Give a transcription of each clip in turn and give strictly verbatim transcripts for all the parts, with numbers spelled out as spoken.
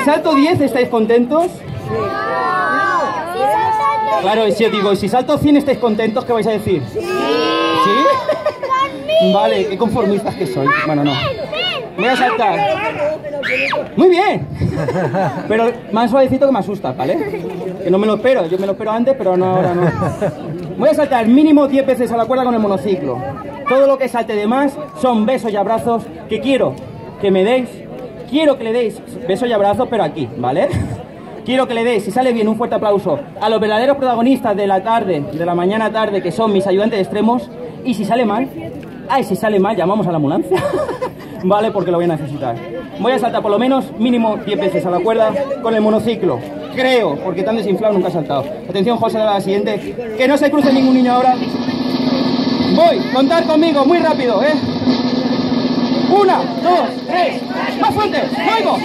salto diez, ¿estáis contentos? Claro, si os digo, si salto cien, ¿estáis contentos? ¿Qué vais a decir? ¿Sí? ¿Sí? Vale, qué conformistas que sois. Bueno, no. Voy a saltar. Muy bien. Pero más suavecito que me asusta, ¿vale? Que no me lo espero. Yo me lo espero antes, pero no ahora no. Voy a saltar mínimo diez veces a la cuerda con el monociclo. Todo lo que salte de más son besos y abrazos que quiero que me deis. Quiero que le deis besos y abrazos, pero aquí, ¿vale? Quiero que le deis, si sale bien, un fuerte aplauso a los verdaderos protagonistas de la tarde, de la mañana tarde, que son mis ayudantes extremos. Y si sale mal, ay, si sale mal, llamamos a la ambulancia. Vale, porque lo voy a necesitar. Voy a saltar por lo menos mínimo diez veces a la cuerda con el monociclo. Creo, porque tan desinflado nunca he saltado. Atención, José, a la siguiente. Que no se cruce ningún niño ahora. Voy, contar conmigo, muy rápido, ¿eh? Una, dos, tres. ¡Más fuerte! ¡No oigo!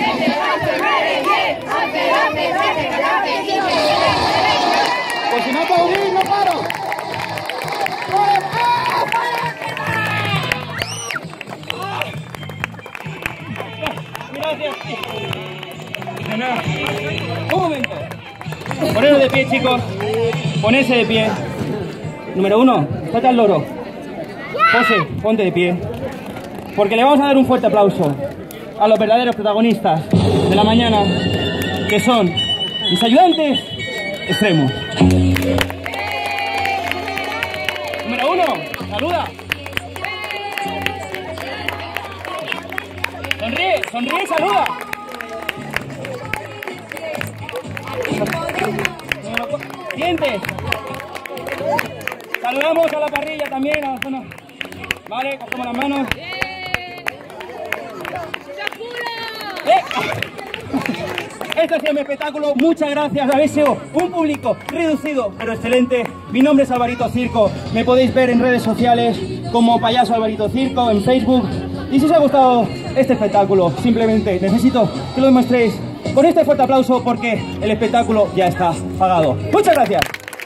Pues si no aplaudís, no paro. Gracias. De nada. Un momento. Poneros de pie, chicos. Ponerse de pie. Número uno, salta al loro. José, ponte de pie. Porque le vamos a dar un fuerte aplauso a los verdaderos protagonistas de la mañana, que son mis ayudantes extremos. Número uno, saluda. Sonríe, sonríe y saluda. Dientes. Saludamos a la parrilla también, a la zona. Vale, cogemos las manos. Este ha sido mi espectáculo, muchas gracias, habéis sido un público reducido pero excelente. Mi nombre es Alvarito Circo, me podéis ver en redes sociales como Payaso Alvarito Circo, en Facebook. Y si os ha gustado este espectáculo, simplemente necesito que lo demostréis con este fuerte aplauso porque el espectáculo ya está pagado. Muchas gracias.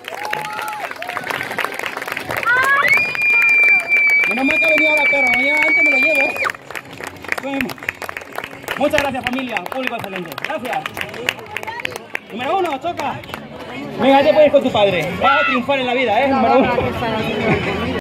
Menos mal que ha venido ahora, perro, mañana antes me lo llevo. Bueno. Muchas gracias, familia, público excelente. Gracias. Número uno, choca. Venga, te puedes ir con tu padre. Vas a triunfar en la vida, ¿eh? Número uno.